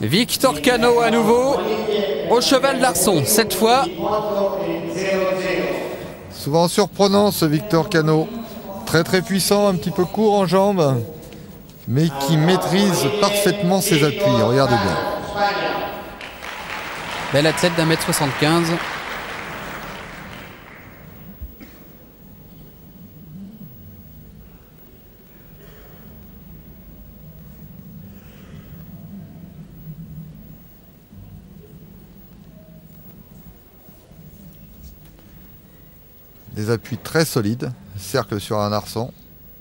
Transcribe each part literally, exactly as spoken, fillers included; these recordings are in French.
Victor Cano à nouveau au cheval d'Arçon, cette fois. Souvent surprenant ce Victor Cano. Très très puissant, un petit peu court en jambes, mais qui maîtrise parfaitement ses appuis. Regardez bien. Bel athlète d'un mètre soixante-quinze. Des appuis très solides, cercle sur un arçon.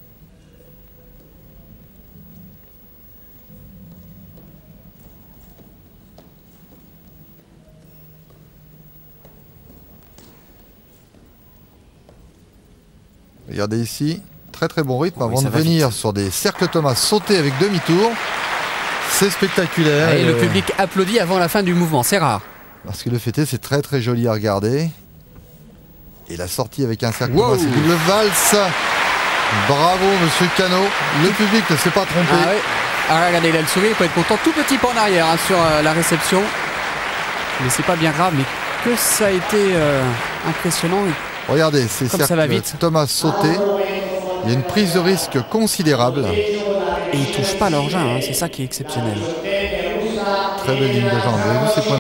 Regardez ici, très très bon rythme avant oui, de venir vite. Sur des cercles Thomas sauter avec demi-tour. C'est spectaculaire. Et, et le euh... public applaudit avant la fin du mouvement, c'est rare. Parce que le fait est, c'est très très joli à regarder. Et la sortie avec un cercle wow. Thomas, c'est double valse. Bravo monsieur Cano. Le public ne s'est pas trompé. Ah, ouais. Ah regardez, il a le sourire, il peut être content. Tout petit pas en arrière hein, sur euh, la réception. Mais c'est pas bien grave, mais que ça a été euh, impressionnant. Regardez, ces Comme ça va vite. Thomas sauté. Il y a une prise de risque considérable. Et il touche pas l'engin, hein, c'est ça qui est exceptionnel. Très belle ligne de jambe. Vous avez vu ces points